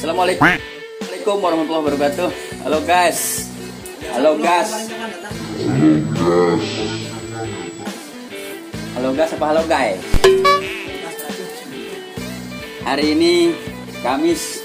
Assalamualaikum warahmatullahi wabarakatuh. Halo guys. Halo guys. Halo guys, apa halo guys? Hari ini Kamis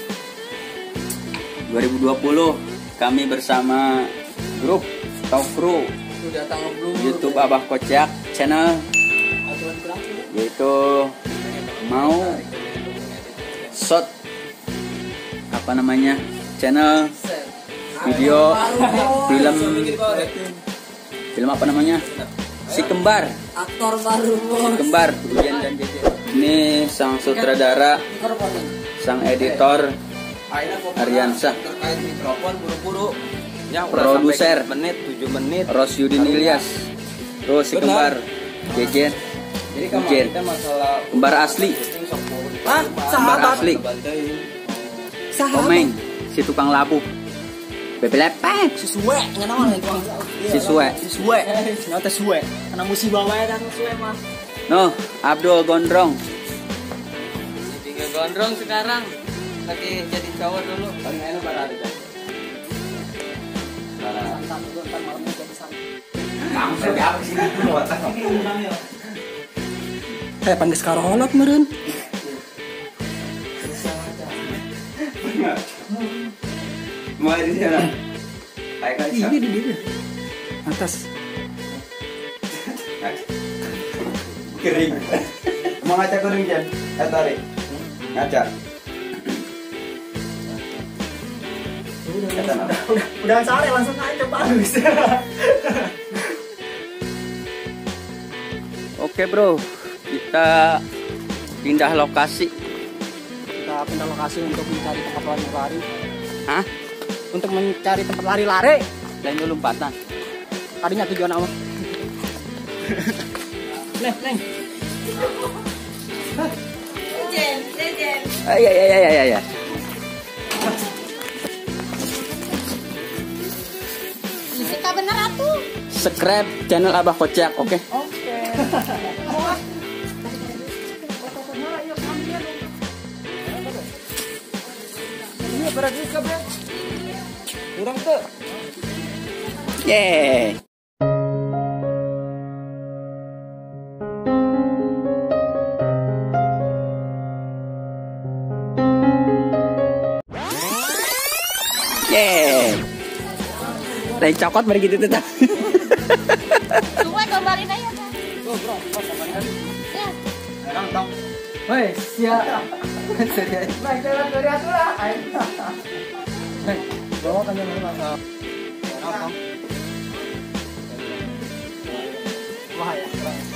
2020, kami bersama grup atau kru YouTube Abah Kocak channel, yaitu mau shot apa namanya, channel video film apa namanya, si kembar, aktor baru, si kembar Ujian dan JJ. Ini sang sutradara, sang editor Aryansyah, terkait mikrofon buru-buru yang produser 7 menit Rosyudin Ilyas, terus si kembar JJ. Jadi kemarin kita masalah kembar asli, kembar asli Komeng, si tukang labu bebelepek sesuai nggak tahu lah itu siswe nggak sesuai karena musibah wae kan sesuai mah. no Abdul Gondrong, Tiga gondrong sekarang lagi jadi cowok dulu. Paling enak pada ada kan. Panggil sekarang olok meren. mau di sana Ini di dia atas kering. Mau ngaca kuning Jan, tarik ngaca. Udah sore langsung aja bagus. Oke bro, kita pindah lokasi. Kita pindah lokasi untuk mencari tempat lari-lari. Hah? Untuk mencari tempat lari-lari. Lain dulu lompatan. Tadinya tujuan apa? Neng. Legend. Ya. Kita bener atuh. Subscribe channel Abah Kocak, oke? Oke. Iya berarti kabel. Kurang tuh. Yeay. Yeay. Teh cokot mari gitu tetap. Suwe gambarin aja kan. Bro, Ya. sekarang tong. Woi, siap. Baik, jalan dari atuh lah. Bawa kan yang masa. Sekarang tong. Wah ya.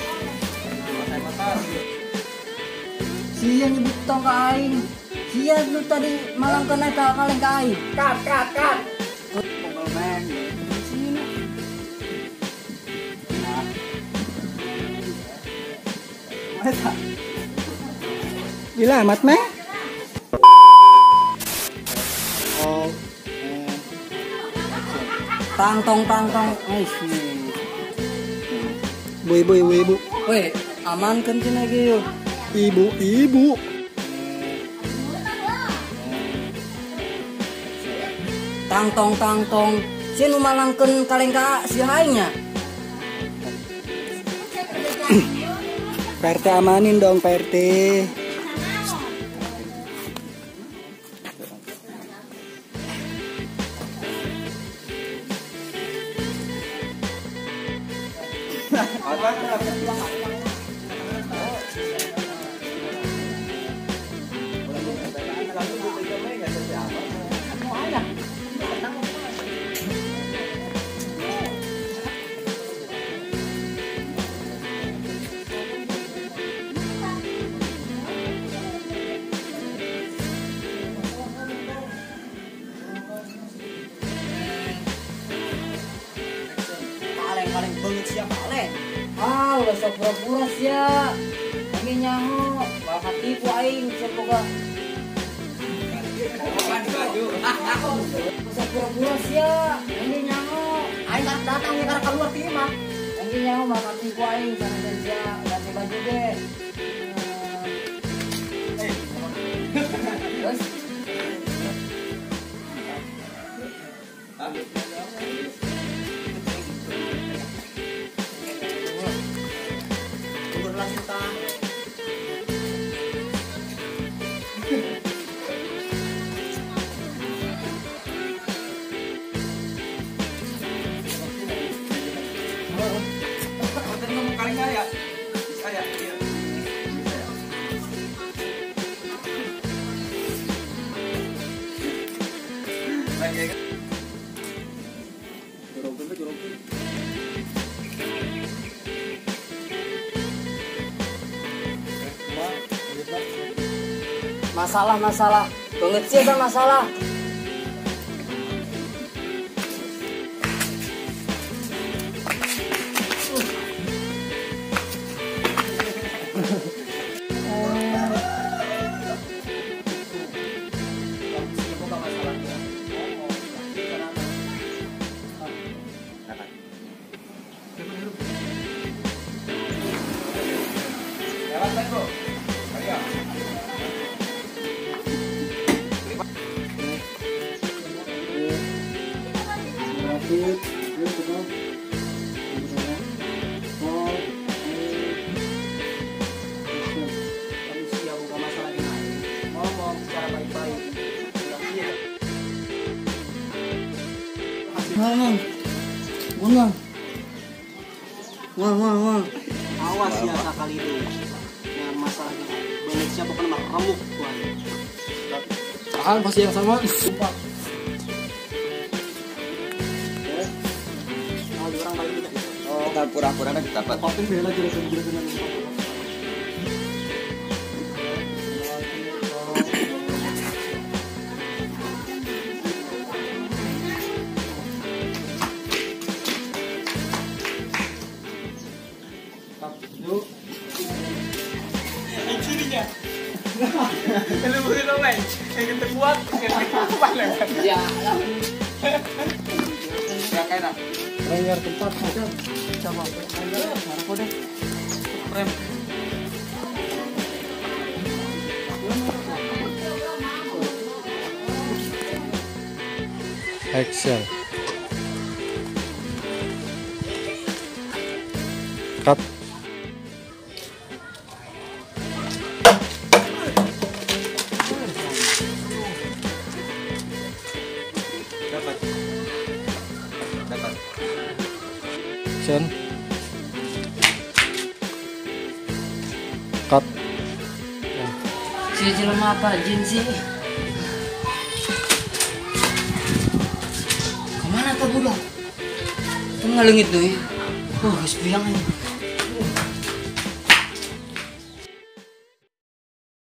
Sia nyebut tong ke aing. Sia lu tadi malam kena ka kaleng ka aing. Kat. Pengalaman. Sini. Masa? Bila amat meh? Oh. Tang tong. Ibu. Weh, aman kan cina gitu. Ibu. Tang tong. Sinu malangkeun kaleng ka si haingnya. PRT amanin dong PRT. Paling banget siapa paling? Udah sok pura-pura sia. Kami nyaho, bakal tipu aing siapa gak? Sok pura-pura sia. Kami nyaho, aing datang ya karena keluar timah. Kami nyaho bakal tipu aing sana dan sia ganti baju deh. Terus Mundur lagi ta. Masalah banget sih bang masalah. Ngomong. Awas ya kali itu. Yang masalahnya banyak siapa kan remuk tuan. Tahan pasti yang sama. Sumpah. Orang balik kita. Oh, kan pura-pura kita dapat. Kopin bela jelasan. Lu beli dong, Nay. Yang terbuat, yang terbuat lah. Ya. Ya kayak Renggar tempat aja. Coba. Aku deh. rem. Action. Cut. Dapat. Action. Cut. Si jelema apa jin sih? Kemana tuh budak? Tuh ngalengit tuh ya. Geus bilang ini.